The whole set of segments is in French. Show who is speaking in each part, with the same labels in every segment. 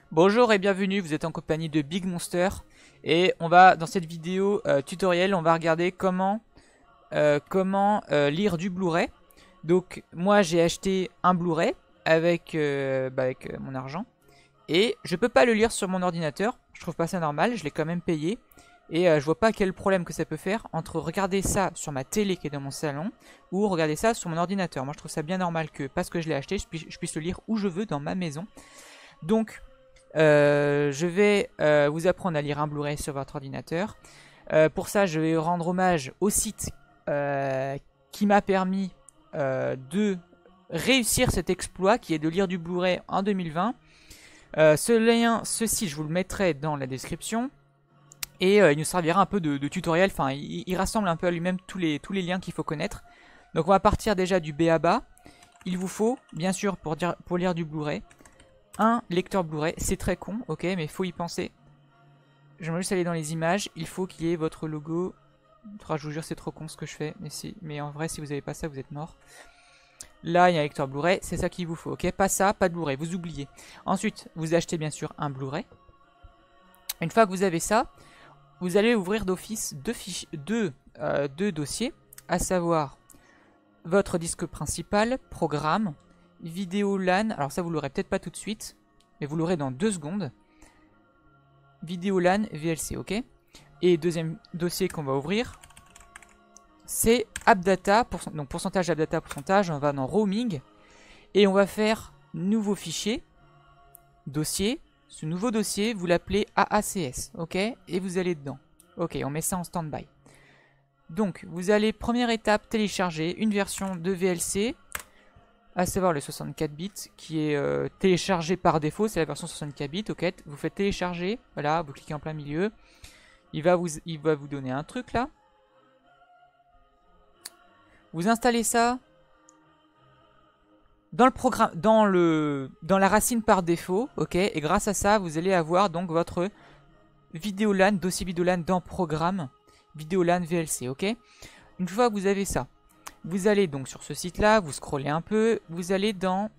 Speaker 1: Bonjour et bienvenue, vous êtes en compagnie de Big Monster et on va dans cette vidéo tutoriel, on va regarder comment lire du Blu-ray. Donc moi j'ai acheté un Blu-ray avec mon argent et je peux pas le lire sur mon ordinateur. Je trouve pas ça normal, je l'ai quand même payé et je vois pas quel problème que ça peut faire entre regarder ça sur ma télé qui est dans mon salon ou regarder ça sur mon ordinateur. Moi je trouve ça bien normal que parce que je l'ai acheté, je puisse le lire où je veux dans ma maison. Donc je vais vous apprendre à lire un Blu-ray sur votre ordinateur. Pour ça, je vais rendre hommage au site qui m'a permis de réussir cet exploit, qui est de lire du Blu-ray en 2020. Ce site, je vous le mettrai dans la description. Et il nous servira un peu de tutoriel. Enfin, il rassemble un peu à lui-même tous les liens qu'il faut connaître. Donc on va partir déjà du B.A.-Ba. Il vous faut, bien sûr, pour lire du Blu-ray, un lecteur Blu-ray. C'est très con, ok, mais il faut y penser. Je vais juste aller dans les images. Il faut qu'il y ait votre logo. Je vous jure, c'est trop con ce que je fais. Mais en vrai, si vous n'avez pas ça, vous êtes mort. Là, il y a un lecteur Blu-ray. C'est ça qu'il vous faut, ok. Pas ça, pas de Blu-ray. Vous oubliez. Ensuite, vous achetez bien sûr un Blu-ray. Une fois que vous avez ça, vous allez ouvrir d'office deux dossiers, à savoir votre disque principal, programme, vidéo LAN, alors ça vous l'aurez peut-être pas tout de suite, mais vous l'aurez dans 2 secondes. Vidéo LAN VLC, ok. Et deuxième dossier qu'on va ouvrir, c'est AppData, donc pourcentage AppData, pourcentage, on va dans Roaming, et on va faire nouveau fichier, dossier. Ce nouveau dossier, vous l'appelez AACS, ok. Et vous allez dedans. Ok, on met ça en stand-by. Donc, vous allez, première étape, télécharger une version de VLC, à savoir le 64 bits, qui est téléchargé par défaut, c'est la version 64 bits, ok. Vous faites télécharger, voilà, vous cliquez en plein milieu. Il va vous donner un truc là. Vous installez ça dans le programme, dans la racine par défaut, ok. Et grâce à ça, vous allez avoir donc votre vidéo LAN, dossier vidéo LAN dans programme, vidéo LAN VLC, ok. Une fois que vous avez ça, vous allez donc sur ce site-là, vous scrollez un peu, vous allez dans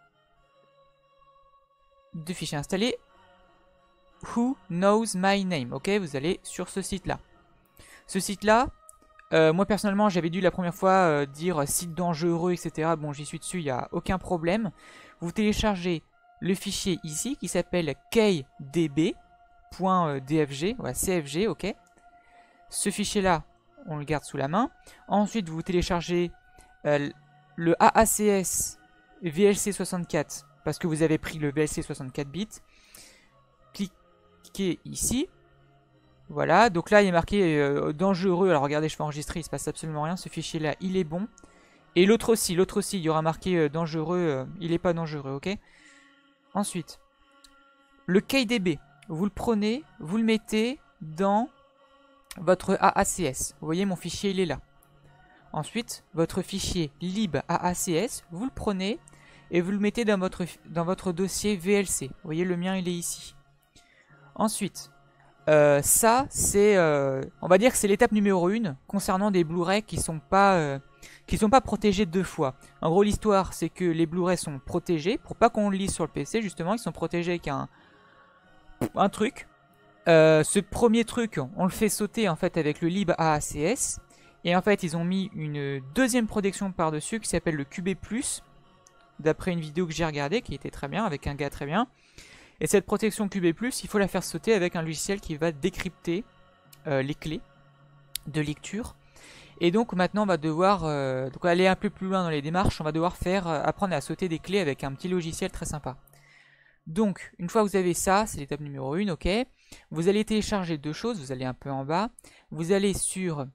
Speaker 1: deux fichiers installés, Who knows my name, ok. Vous allez sur ce site-là. Ce site-là, moi personnellement, j'avais dû la première fois dire site dangereux, etc. Bon, j'y suis dessus, il n'y a aucun problème. Vous téléchargez le fichier ici qui s'appelle kdb.dfg, voilà, CFG, ok. Ce fichier-là, on le garde sous la main. Ensuite, vous téléchargez le AACS VLC64 parce que vous avez pris le VLC 64 bits. Cliquez ici. Voilà, donc là il est marqué dangereux. Alors regardez, je fais enregistrer, il se passe absolument rien. Ce fichier là, il est bon. Et l'autre aussi, il y aura marqué dangereux, il n'est pas dangereux, ok. Ensuite, le KDB, vous le prenez, vous le mettez dans votre AACS. Vous voyez, mon fichier, il est là. Ensuite, votre fichier lib AACS, vous le prenez et vous le mettez dans votre dossier VLC. Vous voyez, le mien, il est ici. Ensuite, ça, c'est, on va dire que c'est l'étape numéro 1 concernant des Blu-ray qui sont pas protégés 2 fois. En gros, l'histoire, c'est que les Blu-ray sont protégés pour pas qu'on le lise sur le PC. Justement, ils sont protégés avec un truc. Ce premier truc, on le fait sauter en fait avec le lib AACS. Et en fait, ils ont mis une deuxième protection par-dessus qui s'appelle le QB+, d'après une vidéo que j'ai regardée, qui était très bien, avec un gars très bien. Et cette protection QB+, il faut la faire sauter avec un logiciel qui va décrypter les clés de lecture. Et donc maintenant, on va devoir donc aller un peu plus loin dans les démarches. On va devoir apprendre à sauter des clés avec un petit logiciel très sympa. Donc, une fois que vous avez ça, c'est l'étape numéro 1, ok. Vous allez télécharger 2 choses, vous allez un peu en bas. Vous allez sur...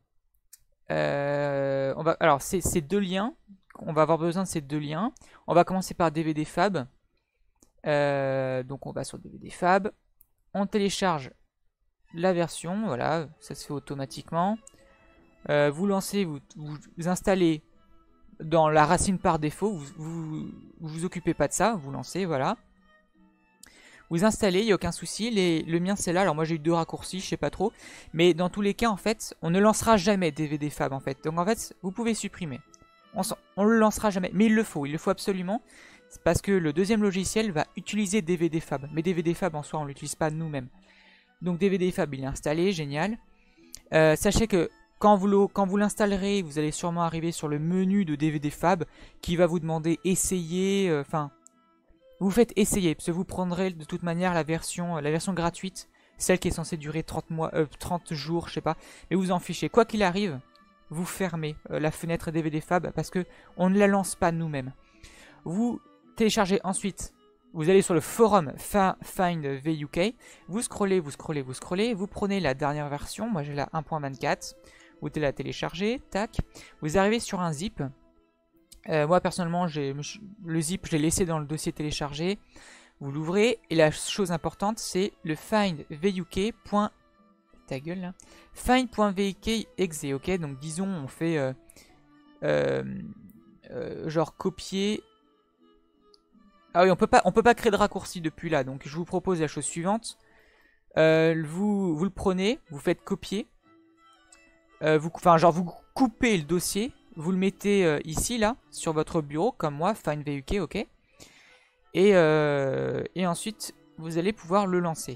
Speaker 1: alors, c'est 2 liens. On va avoir besoin de ces 2 liens. On va commencer par DVD Fab. Donc on va sur DVD Fab, on télécharge la version, voilà, ça se fait automatiquement. Vous lancez, vous installez dans la racine par défaut, vous occupez pas de ça, vous lancez, voilà. Vous installez, il n'y a aucun souci, le mien c'est là, alors moi j'ai eu 2 raccourcis, je sais pas trop. Mais dans tous les cas en fait, on ne lancera jamais DVD Fab en fait. Donc en fait, vous pouvez supprimer. On le lancera jamais, mais il le faut absolument. C'est parce que le deuxième logiciel va utiliser DVD Fab. Mais DVD Fab en soi, on ne l'utilise pas nous-mêmes. Donc DVD Fab, il est installé, génial. Sachez que quand vous l'installerez, vous allez sûrement arriver sur le menu de DVD Fab qui va vous demander essayer. Enfin, vous faites essayer, parce que vous prendrez de toute manière la version gratuite, celle qui est censée durer 30 jours, je sais pas. Mais vous en fichez. Quoi qu'il arrive, vous fermez la fenêtre DVD Fab parce que on ne la lance pas nous-mêmes. Vous téléchargez ensuite. Vous allez sur le forum FindVUK, vous scrollez, vous prenez la dernière version, moi j'ai la 1.24, vous la téléchargez, tac, vous arrivez sur un zip. Moi personnellement, le zip je l'ai laissé dans le dossier téléchargé, vous l'ouvrez, et la chose importante c'est le findvuk. Ta gueule là. Find.vuk.exe, ok, donc disons on fait genre copier. Ah oui, on peut pas créer de raccourci depuis là, donc je vous propose la chose suivante. Vous le prenez, vous faites copier. Vous coupez le dossier, vous le mettez ici, là, sur votre bureau, comme moi, FindVUK, ok. Et ensuite, vous allez pouvoir le lancer.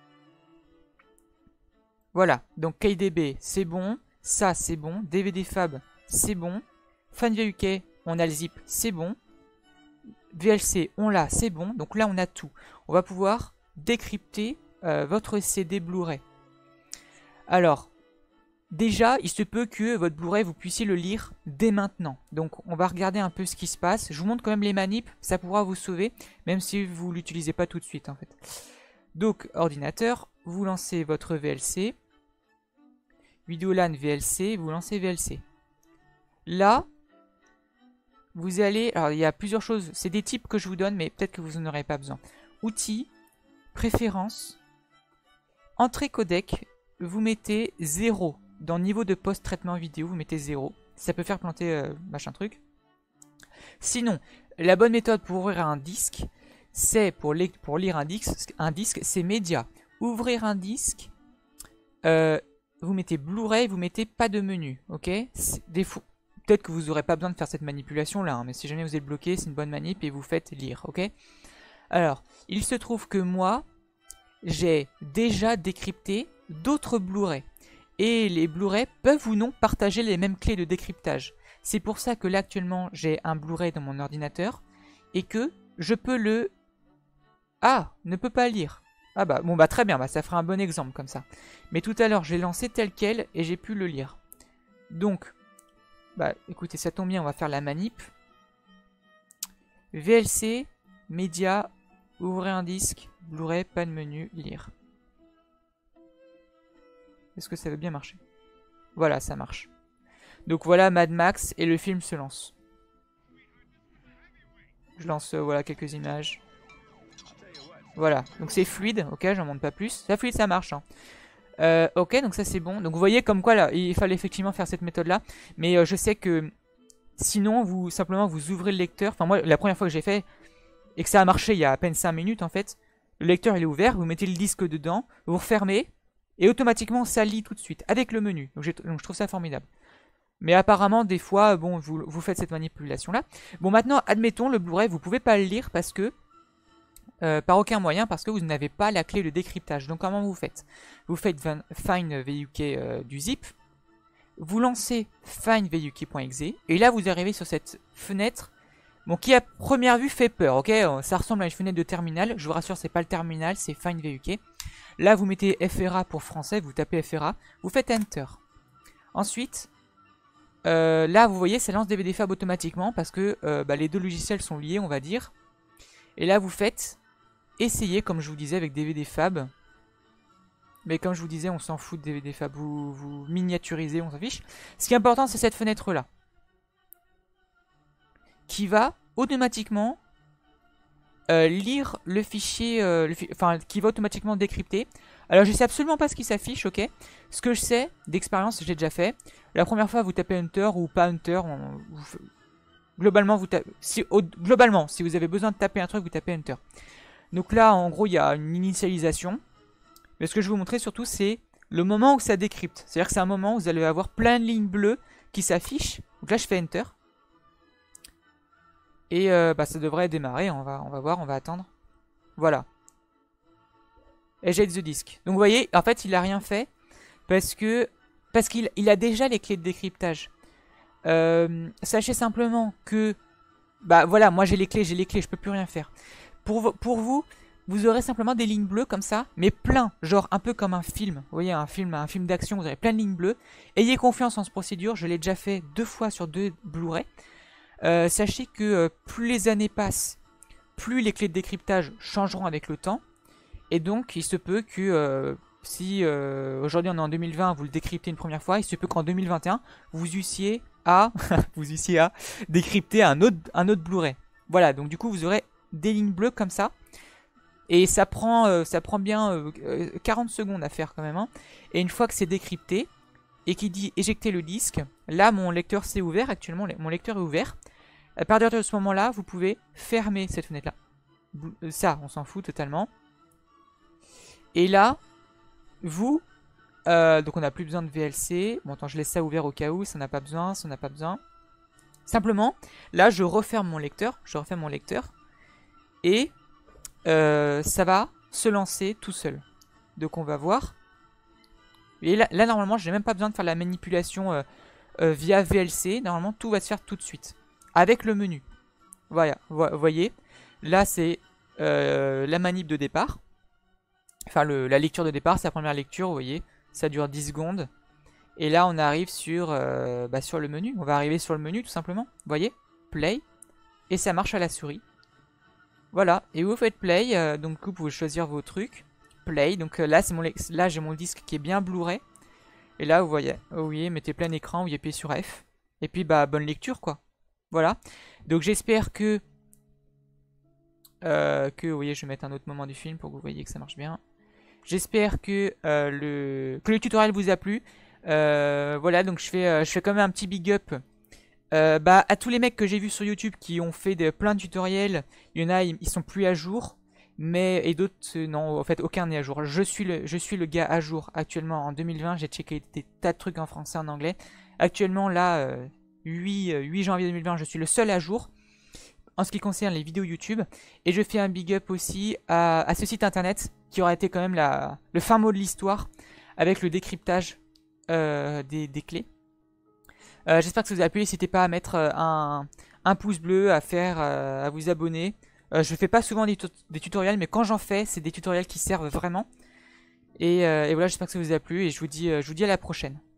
Speaker 1: Voilà, donc KDB, c'est bon, ça, c'est bon, DVD Fab, c'est bon, FindVUK, on a le zip, c'est bon. VLC, on l'a, c'est bon. Donc là, on a tout. On va pouvoir décrypter votre CD Blu-ray. Alors, déjà, il se peut que votre Blu-ray, vous puissiez le lire dès maintenant. Donc, on va regarder un peu ce qui se passe. Je vous montre quand même les manips. Ça pourra vous sauver, même si vous ne l'utilisez pas tout de suite, en fait. Donc, ordinateur, vous lancez votre VLC. Vidéolan VLC, vous lancez VLC. Là, vous allez, alors il y a plusieurs choses, c'est des types que je vous donne, mais peut-être que vous n'en aurez pas besoin. Outils, préférences, entrée codec, vous mettez 0. Dans niveau de post-traitement vidéo, vous mettez 0. Ça peut faire planter machin truc. Sinon, la bonne méthode pour ouvrir un disque, c'est pour lire un disque, c'est média. Ouvrir un disque, vous mettez Blu-ray, vous mettez pas de menu, ok. Peut-être que vous n'aurez pas besoin de faire cette manipulation là, hein, mais si jamais vous êtes bloqué, c'est une bonne manip et vous faites lire, ok. Alors, il se trouve que moi, j'ai déjà décrypté d'autres Blu-ray. Et les Blu-ray peuvent ou non partager les mêmes clés de décryptage. C'est pour ça que là actuellement, j'ai un Blu-ray dans mon ordinateur et que je peux le... Ah, ne peut pas lire. Ah bah, bon bah très bien, bah, ça fera un bon exemple comme ça. Mais tout à l'heure, j'ai lancé tel quel et j'ai pu le lire. Donc... Bah écoutez, ça tombe bien, on va faire la manip. VLC, média, ouvrir un disque, Blu-ray, pas de menu, lire. Est-ce que ça veut bien marcher? Voilà, ça marche. Donc voilà Mad Max et le film se lance. Je lance voilà quelques images. Voilà, donc c'est fluide, ok, j'en montre pas plus. Ça fluide, ça marche, hein. Ok, donc ça c'est bon. Donc vous voyez comme quoi là, il fallait effectivement faire cette méthode là. Mais je sais que sinon, simplement vous ouvrez le lecteur. Enfin moi, la première fois que j'ai fait et que ça a marché il y a à peine 5 minutes en fait. Le lecteur il est ouvert, vous mettez le disque dedans, vous refermez et automatiquement ça lit tout de suite avec le menu. Donc je trouve ça formidable. Mais apparemment des fois, bon, vous faites cette manipulation là. Bon maintenant, admettons le Blu-ray, vous pouvez pas le lire parce que... par aucun moyen parce que vous n'avez pas la clé de décryptage. Donc comment vous faites? Vous faites FindVUK du zip, vous lancez findvuk.exe et là vous arrivez sur cette fenêtre, bon, qui à première vue fait peur, ok. Ça ressemble à une fenêtre de terminal, je vous rassure c'est pas le terminal, c'est FindVUK. Là vous mettez FRA pour français, vous tapez FRA, vous faites Enter. Ensuite, là vous voyez ça lance DVD Fab automatiquement parce que les deux logiciels sont liés on va dire. Et là vous faites... Essayez, comme je vous disais, avec DVD Fab. Mais comme je vous disais, on s'en fout de DVD Fab. Vous miniaturisez, on s'en fiche. Ce qui est important, c'est cette fenêtre-là. Qui va automatiquement lire le fichier... Enfin, qui va automatiquement décrypter. Alors, je sais absolument pas ce qui s'affiche, ok. Ce que je sais, d'expérience, j'ai déjà fait. La première fois, vous tapez Enter ou pas Enter. Globalement, globalement, si vous avez besoin de taper un truc, vous tapez Enter. Donc là, en gros, il y a une initialisation. Mais ce que je vais vous montrer surtout, c'est le moment où ça décrypte. C'est-à-dire que c'est un moment où vous allez avoir plein de lignes bleues qui s'affichent. Donc là, je fais Enter. Et bah, ça devrait démarrer, on va voir, on va attendre. Voilà. Eject the disk. Donc vous voyez, en fait il a rien fait parce qu'il a déjà les clés de décryptage. Sachez simplement que bah voilà, moi j'ai les clés, je peux plus rien faire. Pour vous, vous aurez simplement des lignes bleues comme ça, mais plein, genre un peu comme un film. Vous voyez, un film d'action, vous avez plein de lignes bleues. Ayez confiance en cette procédure, je l'ai déjà fait 2 fois sur 2 Blu-ray. Sachez que plus les années passent, plus les clés de décryptage changeront avec le temps. Et donc, il se peut que si aujourd'hui on est en 2020, vous le décryptez une première fois, il se peut qu'en 2021, vous eussiez à, décrypter un autre Blu-ray. Voilà, donc du coup, vous aurez des lignes bleues comme ça. Et ça prend bien 40 secondes à faire quand même. Hein. Et une fois que c'est décrypté, et qu'il dit éjecter le disque, là mon lecteur s'est ouvert, actuellement mon lecteur est ouvert. À partir de ce moment-là, vous pouvez fermer cette fenêtre-là. Ça, on s'en fout totalement. Et là, vous, donc on n'a plus besoin de VLC. Bon, attends, je laisse ça ouvert au cas où, ça n'a pas besoin, ça n'a pas besoin. Simplement, là, je referme mon lecteur, et ça va se lancer tout seul. Donc on va voir. Et là normalement, je n'ai même pas besoin de faire la manipulation via VLC. Normalement, tout va se faire tout de suite. Avec le menu. Voilà, vous voyez. Là, c'est la manip de départ. Enfin, la lecture de départ, c'est la première lecture, vous voyez. Ça dure 10 secondes. Et là, on arrive sur le menu. On va arriver sur le menu, tout simplement. Vous voyez, play. Et ça marche à la souris. Voilà, et vous faites play. Donc, vous pouvez choisir vos trucs. Play, donc là, j'ai mon disque qui est bien Blu-ray. Et là, vous voyez, mettez plein écran, vous appuyez sur F. Et puis, bah, bonne lecture, quoi. Voilà. Donc, j'espère que... vous voyez, je vais mettre un autre moment du film pour que vous voyez que ça marche bien. J'espère que le tutoriel vous a plu. Voilà, donc je fais quand même un petit big up à tous les mecs que j'ai vus sur YouTube qui ont fait plein de tutoriels. Il y en a, ils sont plus à jour. Et d'autres, non, en fait, aucun n'est à jour. Je suis le gars à jour actuellement en 2020. J'ai checké des tas de trucs en français, en anglais. Actuellement, là, 8 janvier 2020, je suis le seul à jour en ce qui concerne les vidéos YouTube. Et je fais un big up aussi à ce site internet qui aura été quand même le fin mot de l'histoire avec le décryptage des clés. J'espère que ça vous a plu. N'hésitez pas à mettre un pouce bleu, à vous abonner. Je fais pas souvent des tutoriels, mais quand j'en fais, c'est des tutoriels qui servent vraiment. Et voilà, j'espère que ça vous a plu et je vous dis à la prochaine.